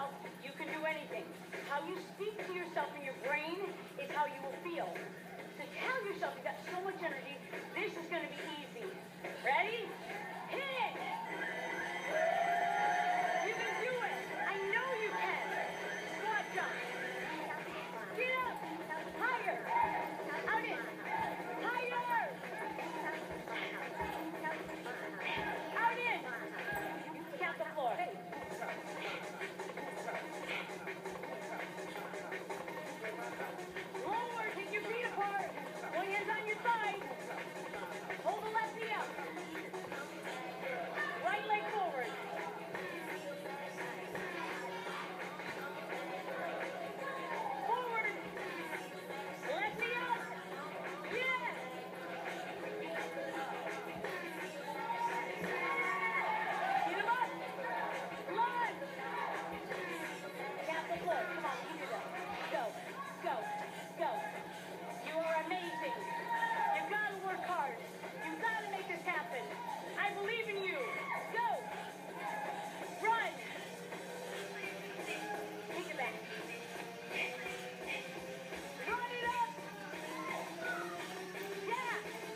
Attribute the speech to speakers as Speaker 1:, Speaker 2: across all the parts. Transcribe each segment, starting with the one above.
Speaker 1: yourself, you can do anything. How you speak to yourself in your brain is how you will feel. So tell yourself you've got so much energy, this is going to be easy. Ready? Hit it! You can do it! I know you can! Squat jump! Get up! Higher! Out in! Higher! Out in! Count the floor. Lower, take your feet apart. One hand's on your side. Hold the left knee up. Right leg forward. Forward. Left knee up. Yes. Get him up. Lunge. Tap the floor. Come on, you do this. Go. Go. Go. You are amazing. You've got to work hard. You've got to make this happen. I believe in you. Go. Run. Take it back. Run it up. Yeah.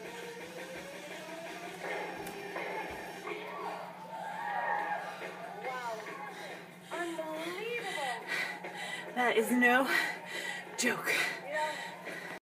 Speaker 1: Wow. Unbelievable.
Speaker 2: That is no joke.